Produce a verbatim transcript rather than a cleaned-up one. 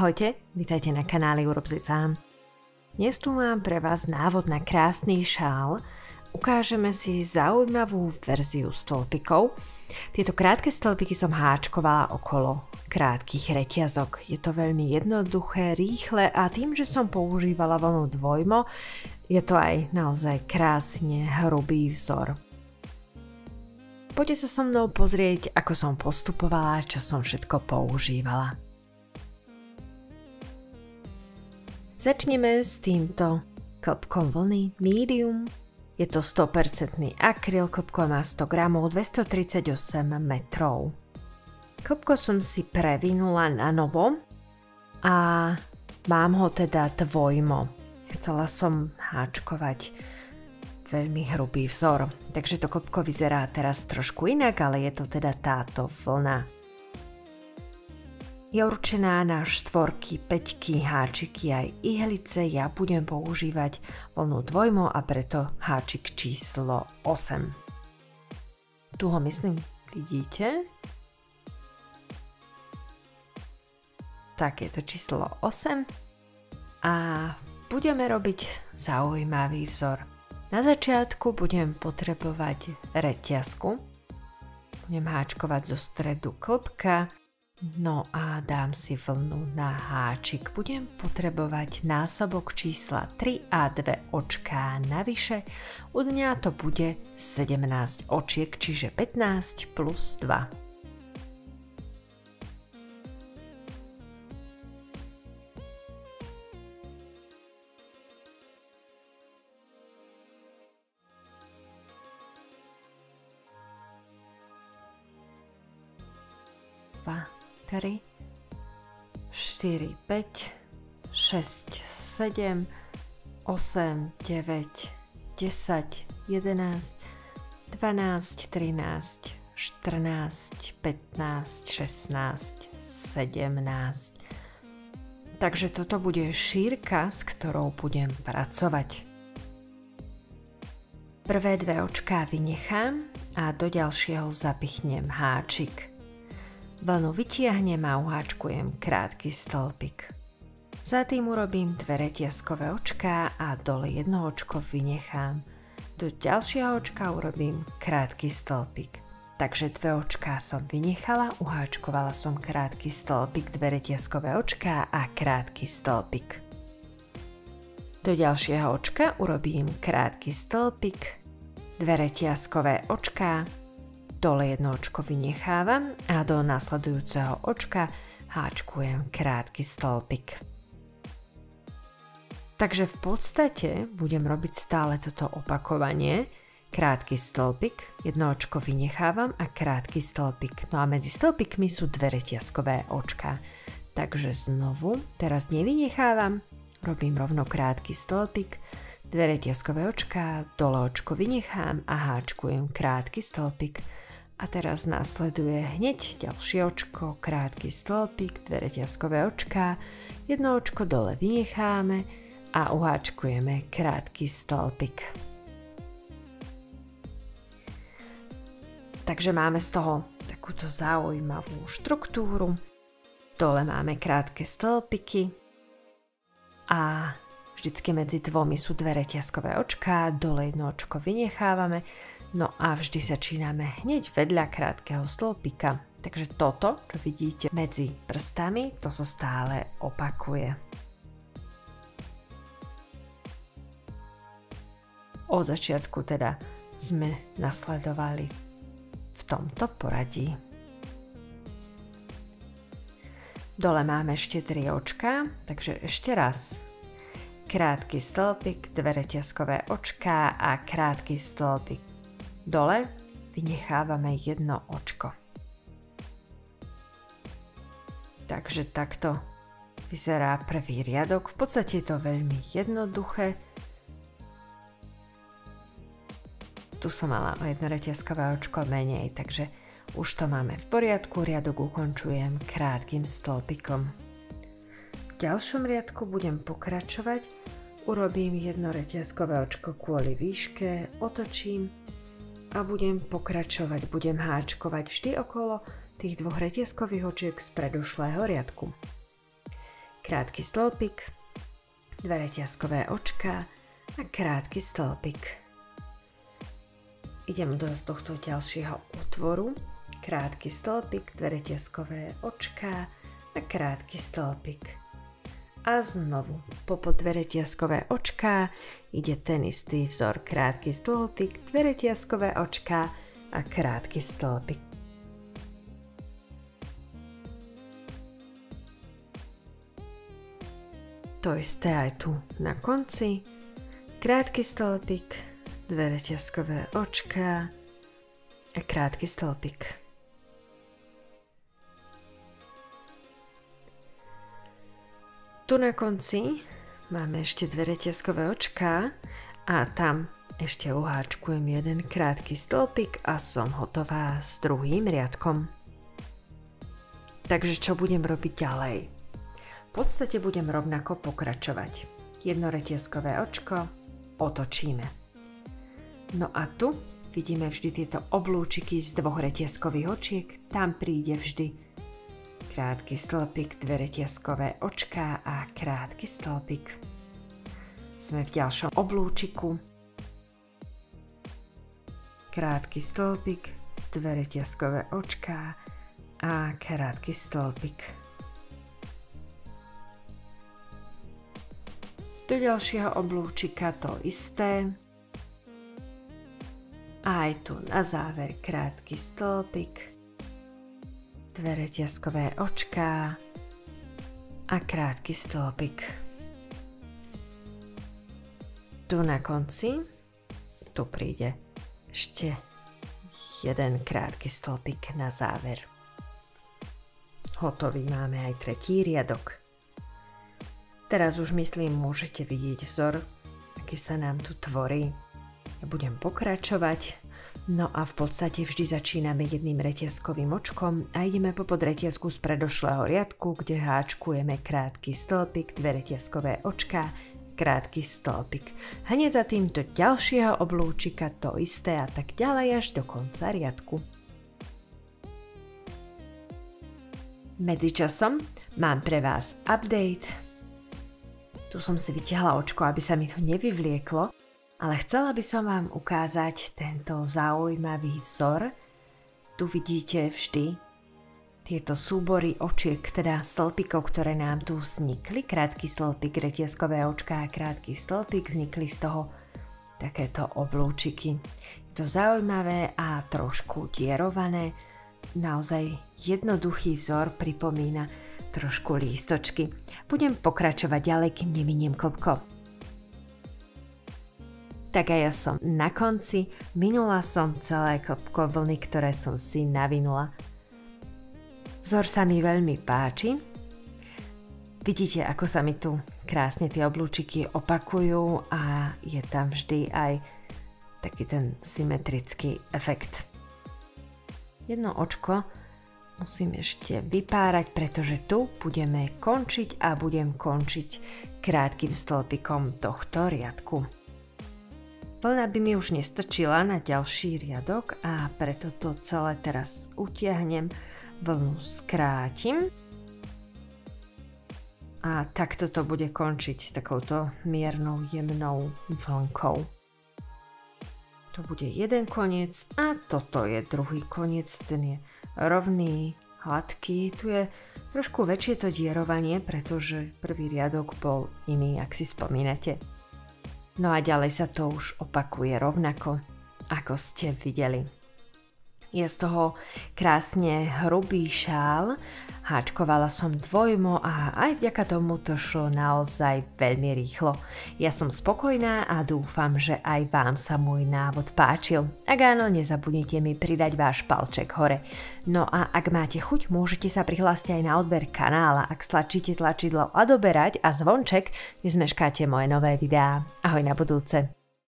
Ahojte, vítajte na kanáli Urob si sám. Dnes tu mám pre vás návod na krásny šál. Ukážeme si zaujímavú verziu stĺpikov. Tieto krátke stĺpiky som háčkovala okolo krátkych reťazok. Je to veľmi jednoduché, rýchle a tým, že som používala vlnu dvojmo, je to aj naozaj krásne hrubý vzor. Poďte sa so mnou pozrieť, ako som postupovala, čo som všetko používala. Začneme s týmto klbkom vlny medium. Je to sto percent akryl, klbko má sto gramov, dvestotridsaťosem metrov. Klbko som si previnula na novo a mám ho teda dvojmo. Chcela som háčkovať veľmi hrubý vzor, takže to klbko vyzerá teraz trošku inak, ale je to teda táto vlna. Je určená na štvorky, päťky, háčiky aj ihlice. Ja budem používať vlnu dvojmo a preto háčik číslo osem. Tu ho myslím, vidíte? Tak je to číslo osem a budeme robiť zaujímavý vzor. Na začiatku budem potrebovať reťazku. Budem háčkovať zo stredu klbka. No a dám si vlnu na háčik. Budem potrebovať násobok čísla tri a dve očká navyše. U mňa to bude sedemnásť očiek, čiže pätnásť plus dva. dva, tri, štyri, päť, šesť, sedem, osem, deväť, desať, jedenásť, dvanásť, trinásť, štrnásť, pätnásť, šestnásť, sedemnásť. Takže toto bude šírka, s ktorou budem pracovať. Prvé dve očká vynechám a do ďalšieho zapichnem háčik. Vlnu vytiahnem a uháčkujem krátky stĺpik. Za tým urobím dve reťazkové očká a dole jedno očko vynechám. Do ďalšieho očka urobím krátky stĺpik. Takže dve očká som vynechala, uháčkovala som krátky stĺpik, dve reťazkové očká a krátky stĺpik. Do ďalšieho očka urobím krátky stĺpik, dve reťazkové očká, dole jedno očko vynechávam a do nasledujúceho očka háčkujem krátky stĺpik. Takže v podstate budem robiť stále toto opakovanie. Krátky stĺpik, jedno očko vynechávam a krátky stĺpik. No a medzi stĺpikmi sú dve reťazkové očka. Takže znovu, teraz nevynechávam, robím rovno krátky stĺpik, dve reťazkové očka, dole očko vynechám a háčkujem krátky stĺpik. A teraz nasleduje hneď ďalšie očko, krátky stĺpik, dve reťazkové očká, jedno očko dole vynecháme a uháčkujeme krátky stĺpik. Takže máme z toho takúto zaujímavú štruktúru. Dole máme krátke stĺpiky a vždycky medzi dvomi sú dve reťazkové očká, dole jedno očko vynechávame. No a vždy začíname hneď vedľa krátkeho stĺpika. Takže toto, čo vidíte medzi prstami, to sa stále opakuje. Od začiatku teda sme nasledovali v tomto poradí. Dole máme ešte tri očká, takže ešte raz. Krátky stĺpik, dve reťazkové očká a krátky stĺpik. Dole vynechávame jedno očko. Takže takto vyzerá prvý riadok. V podstate je to veľmi jednoduché. Tu som mala o jedno reťazkové očko menej, takže už to máme v poriadku. Riadok ukončujem krátkym stĺpikom. V ďalšom riadku budem pokračovať. Urobím jedno reťazkové očko kvôli výške, otočím a budem pokračovať, budem háčkovať vždy okolo tých dvoch reťazkových očiek z predošlého riadku. krátky stĺpik, dve reťazkové očká a krátky stĺpik. Idem do tohto ďalšieho otvoru, krátky stĺpik, dve reťazkové očká a krátky stĺpik. A znovu popod dve reťazkové očká ide ten istý vzor, krátky stĺpik, dve reťazkové očká a krátky stĺpik. To isté aj tu na konci, krátky stĺpik, dve reťazkové očká a krátky stĺpik. Tu na konci máme ešte dve reťazkové očká a tam ešte uháčkujem jeden krátky stĺpik a som hotová s druhým riadkom. Takže čo budem robiť ďalej? V podstate budem rovnako pokračovať. Jedno reťazkové očko otočíme. No a tu vidíme vždy tieto oblúčiky z dvoch reťazkových očiek, tam príde vždy krátky stĺpik, dve reťazkové očká a krátky stĺpik. Sme v ďalšom oblúčiku. Krátky stĺpik, dve reťazkové očká a krátky stĺpik. Do ďalšieho oblúčika to isté. A aj tu na záver krátky stĺpik, dve reťazkové očká a krátky stĺpik. Tu na konci, tu príde ešte jeden krátky stĺpik na záver. Hotový máme aj tretí riadok. Teraz už myslím, môžete vidieť vzor, aký sa nám tu tvorí. Ja budem pokračovať. No a v podstate vždy začíname jedným reťazkovým očkom a ideme popod reťazku z predošlého riadku, kde háčkujeme krátky stĺpik, dve reťazkové očká, krátky stĺpik. Hneď za týmto ďalšieho oblúčika to isté a tak ďalej až do konca riadku. Medzičasom mám pre vás update. Tu som si vytiahla očko, aby sa mi to nevyvlieklo. Ale chcela by som vám ukázať tento zaujímavý vzor. Tu vidíte vždy tieto súbory očiek, teda stĺpikov, ktoré nám tu vznikli. Krátky stĺpik, reťazkové očká a krátky stĺpik, vznikli z toho takéto oblúčiky. Je to zaujímavé a trošku dierované. Naozaj jednoduchý vzor, pripomína trošku lístočky. Budem pokračovať ďalej, kým neminiem klbko. Tak a ja som na konci, minula som celé klbko vlny, ktoré som si navinula. Vzor sa mi veľmi páči. Vidíte, ako sa mi tu krásne tie oblúčiky opakujú a je tam vždy aj taký ten symetrický efekt. Jedno očko musím ešte vypárať, pretože tu budeme končiť a budem končiť krátkym stĺpikom tohto riadku. Vlna by mi už nestačila na ďalší riadok a preto to celé teraz utiahnem, vlnu skrátim a takto to bude končiť s takouto miernou, jemnou vlnkou. To bude jeden koniec a toto je druhý koniec, ten je rovný, hladký, tu je trošku väčšie to dierovanie, pretože prvý riadok bol iný, ak si spomínate. No a ďalej sa to už opakuje rovnako, ako ste videli. Je z toho krásne hrubý šál, háčkovala som dvojmo a aj vďaka tomu to šlo naozaj veľmi rýchlo. Ja som spokojná a dúfam, že aj vám sa môj návod páčil. Ak áno, nezabudnite mi pridať váš palček hore. No a ak máte chuť, môžete sa prihlásiť aj na odber kanála, ak stlačíte tlačidlo odoberať a zvonček, nezmeškáte moje nové videá. Ahoj na budúce.